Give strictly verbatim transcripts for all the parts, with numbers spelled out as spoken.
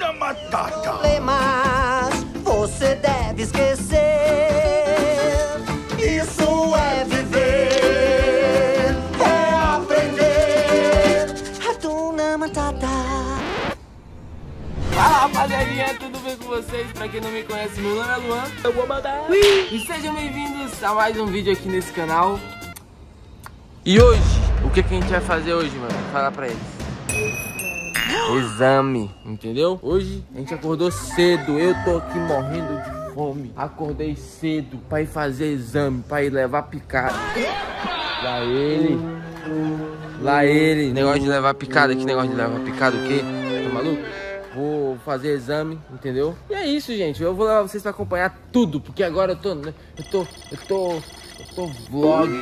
Hakuna Matata. Problemas você deve esquecer. Isso é viver, é aprender. Hakuna Matata. Fala, rapaziadinha, tudo bem com vocês? Pra quem não me conhece, meu nome é Luan. Eu vou mandar. E sejam bem-vindos a mais um vídeo aqui nesse canal. E hoje, o que, que a gente vai fazer hoje, mano? Fala pra eles. Exame, entendeu? Hoje a gente acordou cedo. Eu tô aqui morrendo de fome. Acordei cedo pra ir fazer exame, pra ir levar picada. Lá ele. Lá ele. Negócio de levar picada. Que negócio de levar picada o quê? Tá maluco? Vou fazer exame, entendeu? E é isso, gente. Eu vou levar vocês pra acompanhar tudo. Porque agora eu tô... Eu tô... Eu tô... Eu tô vlog.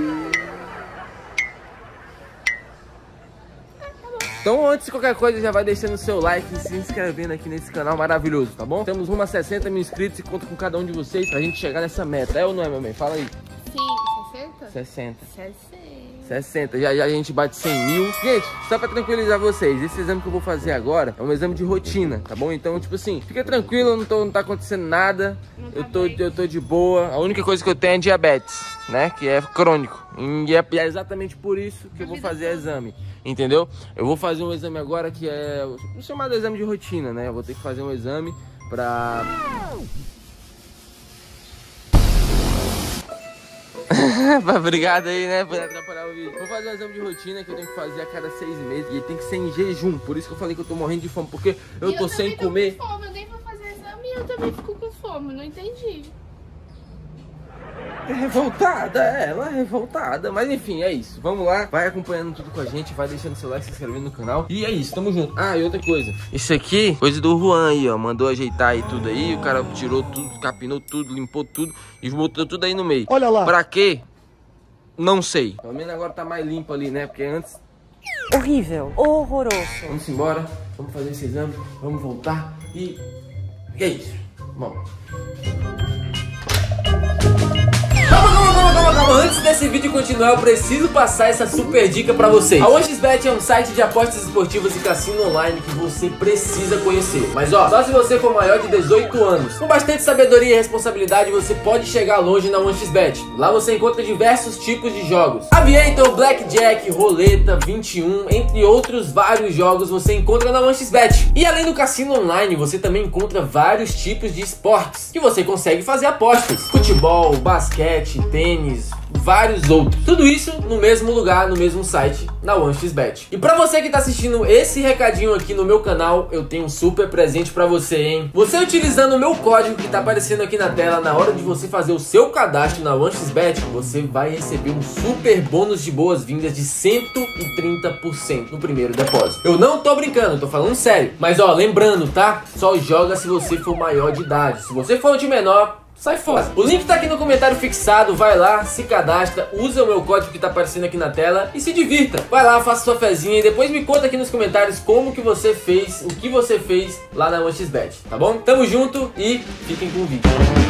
Então antes de qualquer coisa, já vai deixando o seu like e se inscrevendo aqui nesse canal maravilhoso, tá bom? Temos rumo a sessenta mil inscritos e conto com cada um de vocês pra gente chegar nessa meta. É ou não é, meu bem? Fala aí. Sim, sessenta? sessenta. sessenta. sessenta. Já, já a gente bate cem mil. Gente, só pra tranquilizar vocês, esse exame que eu vou fazer agora é um exame de rotina, tá bom? Então, tipo assim, fica tranquilo, não, tô, não tá acontecendo nada. Não tá eu, tô, bem. eu tô de boa. A única coisa que eu tenho é diabetes, né? Que é crônico. E é, é exatamente por isso que eu vou fazer exame. Entendeu? Eu vou fazer um exame agora que é o chamado exame de rotina, né? Eu vou ter que fazer um exame pra... Obrigado aí, né, por atrapalhar o vídeo. Vou fazer um exame de rotina que eu tenho que fazer a cada seis meses. E tem que ser em jejum. Por isso que eu falei que eu tô morrendo de fome. Porque eu E tô eu sem tô comer. Com fome. Eu nem vou fazer exame e eu também fico com fome. Não entendi. É revoltada, é, ela é revoltada. Mas enfim, é isso. Vamos lá, vai acompanhando tudo com a gente. Vai deixando seu like, se inscrevendo no canal. E é isso, tamo junto. Ah, e outra coisa. Isso aqui, coisa do Juan aí, ó. Mandou ajeitar aí tudo aí. O cara tirou tudo, capinou tudo, limpou tudo e botou tudo aí no meio. Olha lá. Pra quê? Não sei. Pelo menos agora tá mais limpo ali, né? Porque antes... Horrível, horroroso. Vamos embora, vamos fazer esse exame, vamos voltar e... E é isso. Vamos. Calma, calma, calma, calma, calma. Antes desse vídeo continuar, eu preciso passar essa super dica pra vocês. A OneXBet é um site de apostas esportivas e cassino online que você precisa conhecer. Mas ó, só se você for maior de dezoito anos. Com bastante sabedoria e responsabilidade, você pode chegar longe na OneXBet. Lá você encontra diversos tipos de jogos: Aviator, Blackjack, Roleta, vinte e um, entre outros vários jogos você encontra na OneXBet. E além do cassino online, você também encontra vários tipos de esportes que você consegue fazer apostas: futebol, basquete, tênis, vários outros. Tudo isso no mesmo lugar, no mesmo site, na OneXBet. E pra você que tá assistindo esse recadinho aqui no meu canal, eu tenho um super presente pra você, hein? Você utilizando o meu código que tá aparecendo aqui na tela, na hora de você fazer o seu cadastro na OneXBet, você vai receber um super bônus de boas-vindas de cento e trinta por cento no primeiro depósito. Eu não tô brincando, eu tô falando sério. Mas ó, lembrando, tá? Só joga se você for maior de idade. Se você for de menor, sai fora. O link tá aqui no comentário fixado, vai lá, se cadastra, usa o meu código que tá aparecendo aqui na tela e se divirta. Vai lá, faça sua fezinha e depois me conta aqui nos comentários como que você fez, o que você fez lá na OneXBet, tá bom? Tamo junto e fiquem com o vídeo.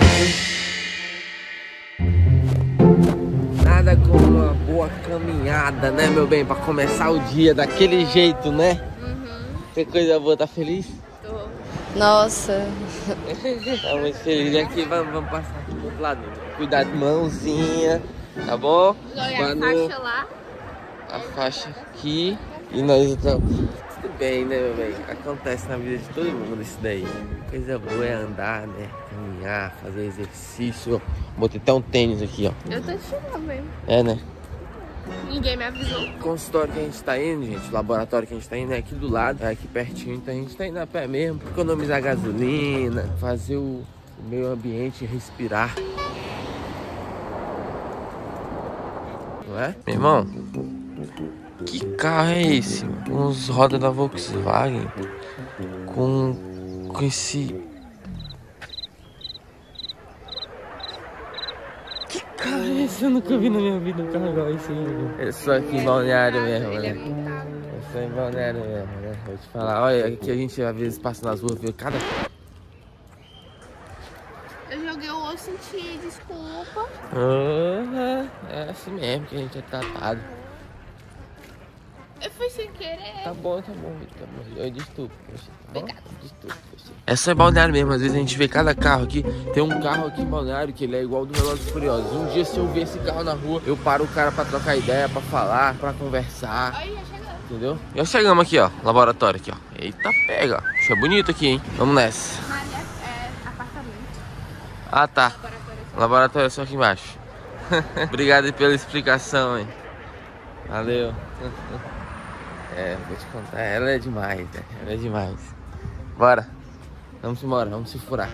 Nada como uma boa caminhada, né, meu bem? Pra começar o dia daquele jeito, né? Uhum. Que coisa boa, tá feliz? Tô. Nossa. Tá muito feliz aqui, vamos, vamos passar aqui do outro lado. Cuidado, mãozinha, tá bom? Olha Quando a faixa lá. a faixa aqui e nós estamos. Tudo bem, né, meu bem? Acontece na vida de todo mundo isso daí. Coisa boa é andar, né? Caminhar, fazer exercício. Botei até um tênis aqui, ó. Eu tô tirando mesmo. É, né? Ninguém me avisou. O consultório que a gente tá indo, gente, o laboratório que a gente tá indo é aqui do lado, é aqui pertinho, então a gente tá indo a pé mesmo, economizar gasolina, fazer o, o meio ambiente respirar. Não é? Meu irmão, que carro é esse? Com as rodas da Volkswagen, com, com esse... Carro é esse? Eu nunca vi na minha vida um carro igual esse aí. É só aqui em Balneário mesmo, Ele é né? pintado. É só em Balneário mesmo, né? Vou te falar. Olha, aqui a gente às vezes passa nas ruas, vê cada... Eu joguei o osso em ti, desculpa. Ah, é assim mesmo que a gente é tratado. Eu fui sem querer. querer. Tá bom, tá bom, tá bom. Eu desculpo. Tá bom? Desculpa. É só em Balneário mesmo, às vezes a gente vê cada carro aqui. Tem um carro aqui em Balneário que ele é igual do Velozes e Furiosos. Um dia se eu ver esse carro na rua, eu paro o cara pra trocar ideia, pra falar, pra conversar. Aí, já chegamos. Entendeu? Já chegamos aqui, ó, laboratório aqui, ó. Eita, pega, ó. Achei bonito aqui, hein? Vamos nessa. Ali é, é apartamento. Ah, tá. Laboratório. Laboratório é só aqui embaixo. Obrigado aí pela explicação, hein? Valeu. É, vou te contar, ela é demais, né? Ela é demais. Bora. Vamos embora, vamos se furar.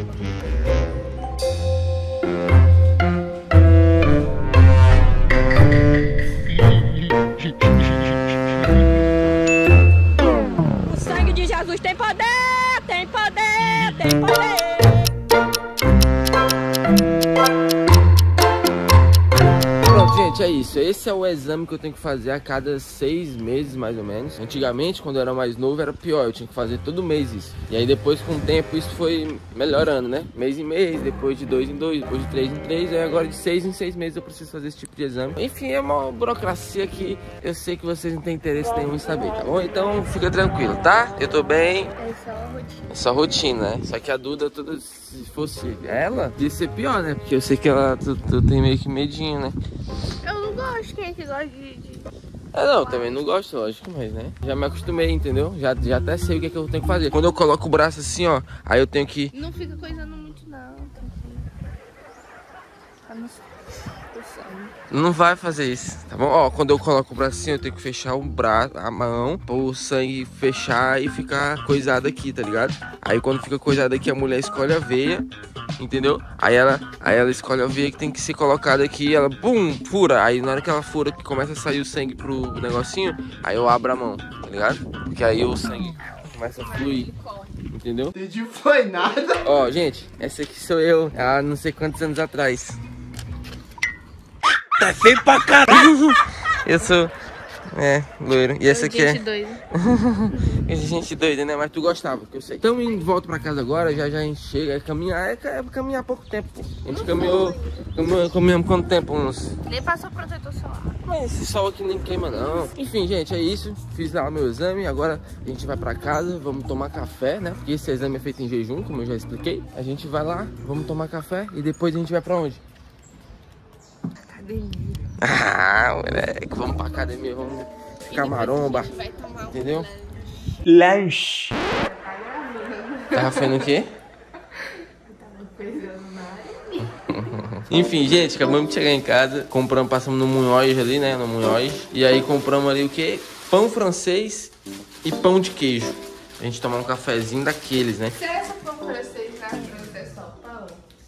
O sangue de Jesus tem poder, tem poder, tem poder. Pronto, gente, é isso. Esse é o exame que eu tenho que fazer a cada seis meses, mais ou menos. Antigamente, quando eu era mais novo, era pior. Eu tinha que fazer todo mês isso. E aí depois, com o tempo, isso foi melhorando, né? Mês em mês, depois de dois em dois, depois de três em três. Aí agora de seis em seis meses eu preciso fazer esse tipo de exame. Enfim, é uma burocracia que eu sei que vocês não têm interesse nenhum em saber, tá bom? Então fica tranquilo, tá? Eu tô bem. É só rotina. É só rotina, né? Só que a Duda, toda, se fosse ela, ia ser pior, né? Porque eu sei que ela tu, tu tem meio que medinho, né? Eu não gosto, quem é que gosta de... de... É, não, também não gosto, lógico, mas, né? Já me acostumei, entendeu? Já, já até sei o que é que eu tenho que fazer. Quando eu coloco o braço assim, ó, aí eu tenho que... Não fica coisando muito, não. Tem que... Tá no sangue. Não vai fazer isso, tá bom? Ó, quando eu coloco o braço assim, eu tenho que fechar o braço, a mão, o sangue fechar e ficar coisado aqui, tá ligado? Aí quando fica coisado aqui, a mulher escolhe a veia, entendeu? Aí ela, aí ela escolhe a veia que tem que ser colocada aqui, ela, bum, fura. Aí na hora que ela fura, que começa a sair o sangue pro negocinho, aí eu abro a mão, tá ligado? Porque aí o sangue começa a fluir, entendeu? Entendi, foi nada. Ó, gente, essa aqui sou eu, há não sei quantos anos atrás. Tá feio pra caralho. Eu sou, é, loiro. E essa aqui é... Gente doida. Gente doida, né? Mas tu gostava, que eu sei. Então, indo de volta pra casa agora, já já a gente chega. É caminhar, é, é caminhar pouco tempo, pô. A gente caminhou, caminhou, caminhamos quanto tempo? Uns... Nem passou protetor solar. Mas esse sol aqui nem queima, não. Enfim, gente, é isso. Fiz lá o meu exame. Agora a gente vai pra casa, vamos tomar café, né? Porque esse exame é feito em jejum, como eu já expliquei. A gente vai lá, vamos tomar café e depois a gente vai pra onde? Academia. Ah, moleque, vamos pra academia, vamos ficar maromba, entendeu? Lanche. Tava fazendo o quê? Enfim, gente, acabamos de chegar em casa, compramos, passamos no Munhoz ali, né, no Munhoz. E aí compramos ali o quê? Pão francês e pão de queijo. A gente tomar um cafezinho daqueles, né? Se essa pão francês na França é só pão?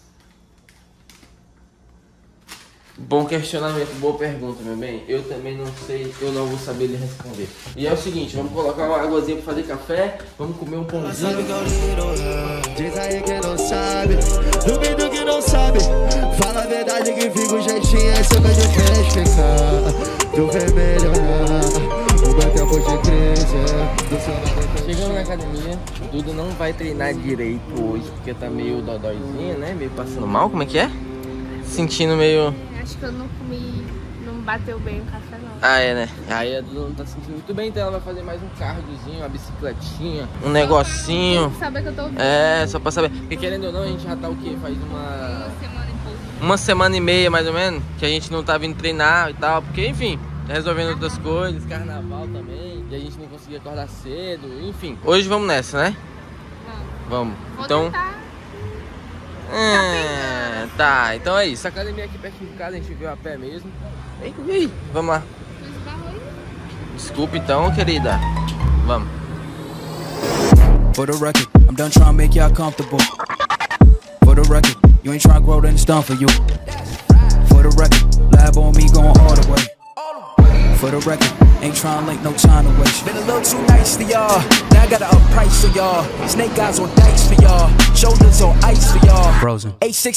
Bom questionamento, boa pergunta, meu bem. Eu também não sei, eu não vou saber lhe responder. E é o seguinte, vamos colocar uma águazinha pra fazer café, vamos comer um pãozinho. Diz aí que não sabe, duvido que não sabe. Fala a verdade que fica o jeitinho, é seu que a gente fez ficar. Tu vem melhorar, o meu tempo de crise. Chegando na academia, Duda não vai treinar direito hoje, porque tá meio dodóizinha, né? Meio passando mal, como é que é? Sentindo meio... Acho que eu não comi, não bateu bem o café não. Ah, é, né? Aí a Duda não tá sentindo muito bem, então ela vai fazer mais um cardiozinho, uma bicicletinha, um negocinho. Tem que saber que eu tô ouvindo. É, só pra saber. Porque querendo ou não, a gente já tá o quê? Faz uma... Uma semana e pouco. Uma semana e meia, mais ou menos, que a gente não tá vindo treinar e tal. Porque, enfim, tá resolvendo outras coisas, carnaval também, e a gente não conseguia acordar cedo, enfim. Hoje vamos nessa, né? Não. Vamos. Vou Então... tentar. É, tá, então é isso. A academia aqui perto de casa, a gente veio a pé mesmo. Vem comigo, vamos lá. Desculpa então, querida. Vamos. For the record, I'm done trying to make y'all comfortable. For the record, you ain't trying to grow, then it's done for you. For the record, lab on me going all the way. For the record, ain't trying to link, no time to waste. Been a little too nice for y'all. Now I gotta up price for y'all. Snake eyes on dice for y'all. Shoulders on ice for y'all. Frozen. A six.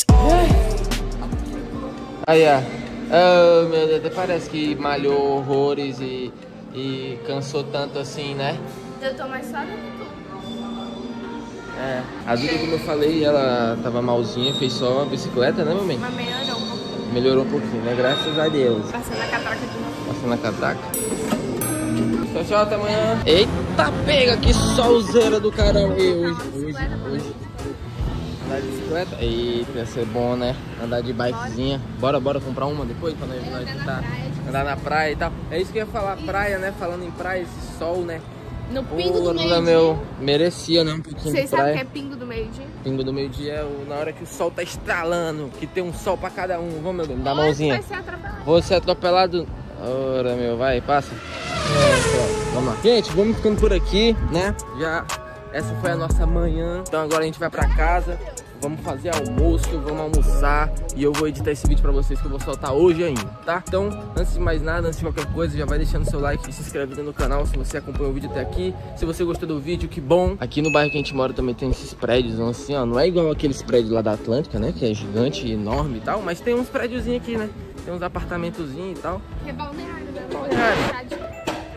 Aí, ó. Oh, meu Deus, até parece que malhou horrores e, e cansou tanto assim, né? Eu tô mais suave que tu. É. A Duda, como eu falei, ela tava malzinha, fez só uma bicicleta, né, mamãe? Mas melhorou um pouquinho. Melhorou um pouquinho, né? Graças a Deus. Passando a catraca de novo. Passando a catraca. Tchau, tchau, até amanhã. Eita, pega, que solzeira do caramba. E hoje, hoje, hoje. Andar de bicicleta? Eita, ia ser bom, né? Andar de bikezinha. Bora, bora comprar uma depois pra nós, nós tentar andar na praia e tal. É isso que eu ia falar, praia, né? Falando em praia, esse sol, né? No pingo Pô, do meio-dia. meu, merecia, né? Um pouquinho Vocês de sabem o praia. que é pingo do meio-dia? Pingo do meio-dia é o- na hora que o sol tá estralando, que tem um sol pra cada um. Vamos, meu bem, me dá a Hoje mãozinha. vai ser atropelado. Vou ser atropelado. Ora, meu, vai, passa. É, vamos lá. Gente, vamos ficando por aqui, né? Já, essa foi a nossa manhã. Então agora a gente vai pra casa. Vamos fazer almoço, vamos almoçar. E eu vou editar esse vídeo pra vocês que eu vou soltar hoje ainda, tá? Então, antes de mais nada, antes de qualquer coisa, já vai deixando seu like e se inscrevendo no canal se você acompanhou o vídeo até aqui. Se você gostou do vídeo, que bom. Aqui no bairro que a gente mora também tem esses prédios assim, ó. Não é igual aqueles prédios lá da Atlântica, né? Que é gigante, enorme e tal. Mas tem uns prédiozinhos aqui, né? Tem uns apartamentozinhos e tal. Que é balneário, né? Balneário. Cidade.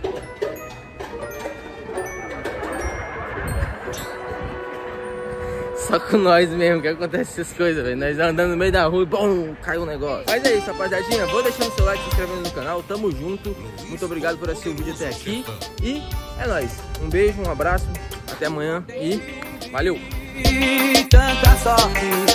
Só com nós mesmo que acontece essas coisas, velho. Nós andando no meio da rua e bom, caiu um negócio. Mas é isso, rapaziadinha. Vou deixando seu like, se inscrevendo no canal. Tamo junto. Muito obrigado por assistir o vídeo até aqui. E é nóis. Um beijo, um abraço. Até amanhã e valeu! Tanta sorte